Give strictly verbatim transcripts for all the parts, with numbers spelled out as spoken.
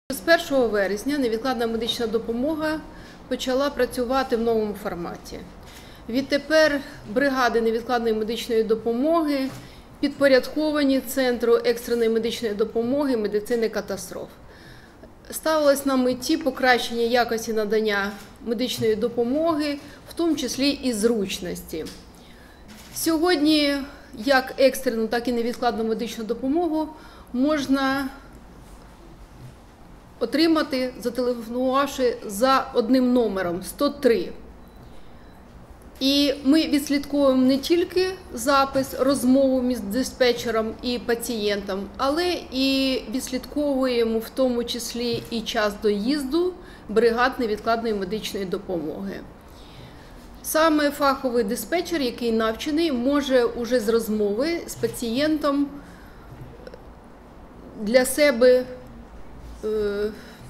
З першого вересня невідкладна медична допомога почала працювати в новому форматі. Відтепер бригади невідкладної медичної допомоги підпорядковані Центру екстреної медичної допомоги медицини катастроф. Ставилось на меті покращення якості надання медичної допомоги, в тому числі і зручності. Сьогодні як екстрену, так і невідкладну медичну допомогу можна отримати, зателефонувавши за одним номером сто три. І ми відслідковуємо не тільки запис, розмову між диспетчером і пацієнтом, але і відслідковуємо в тому числі і час доїзду бригад невідкладної медичної допомоги. Саме фаховий диспетчер, який навчений, може уже з розмови з пацієнтом для себе е,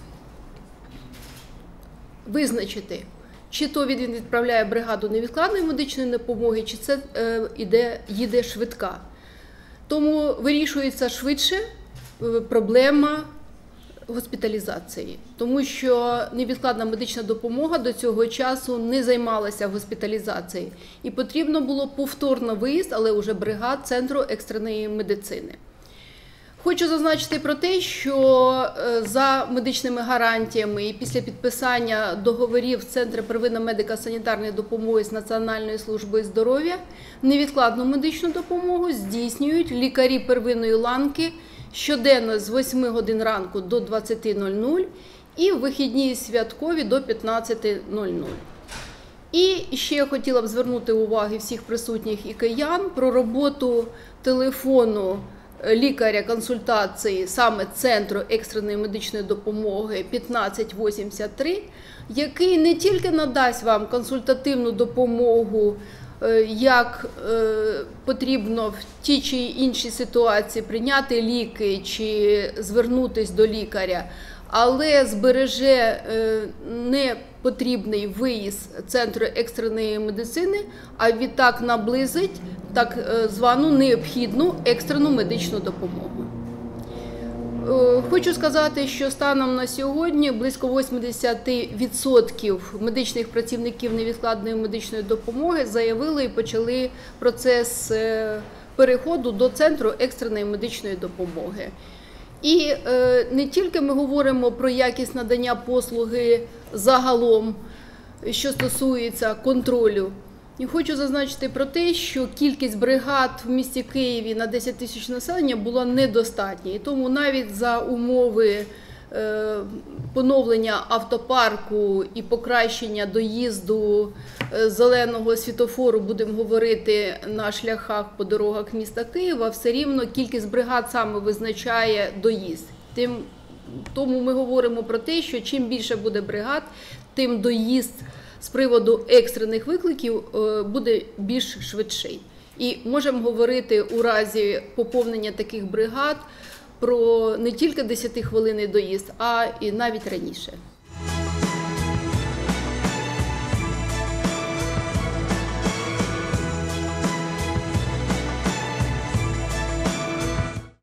визначити, чи то він відправляє бригаду невідкладної медичної допомоги, чи це е, іде, їде швидка. Тому вирішується швидше е, проблема госпіталізації. Тому що невідкладна медична допомога до цього часу не займалася госпіталізацією. І потрібно було повторно виїзд, але вже бригад Центру екстреної медицини. Хочу зазначити про те, що за медичними гарантіями і після підписання договорів Центру первинної медико-санітарної допомоги з Національною службою здоров'я невідкладну медичну допомогу здійснюють лікарі первинної ланки щоденно з восьми годин ранку до двадцяти нуль-нуль і в вихідні і святкові до п'ятнадцяти нуль-нуль. І ще я хотіла б звернути увагу всіх присутніх і киян про роботу телефону лікаря консультації саме Центру екстреної медичної допомоги п'ятнадцять вісімдесят три, який не тільки надасть вам консультативну допомогу, як потрібно в тій чи іншій ситуації прийняти ліки чи звернутися до лікаря, але збереже непотрібний виїзд Центру екстреної медицини, а відтак наблизить так звану необхідну екстрену медичну допомогу. Хочу сказати, що станом на сьогодні близько вісімдесят відсотків медичних працівників невідкладної медичної допомоги заявили і почали процес переходу до Центру екстреної медичної допомоги. І не тільки ми говоримо про якість надання послуги загалом, що стосується контролю. І хочу зазначити про те, що кількість бригад в місті Києві на десять тисяч населення була недостатня. І тому навіть за умови е, поновлення автопарку і покращення доїзду е, зеленого світлофору, будемо говорити, на шляхах по дорогах міста Києва, все рівно кількість бригад саме визначає доїзд. Тим, тому ми говоримо про те, що чим більше буде бригад, тим доїзд з приводу екстрених викликів буде більш швидший. І можемо говорити у разі поповнення таких бригад про не тільки десятихвилинний доїзд, а і навіть раніше.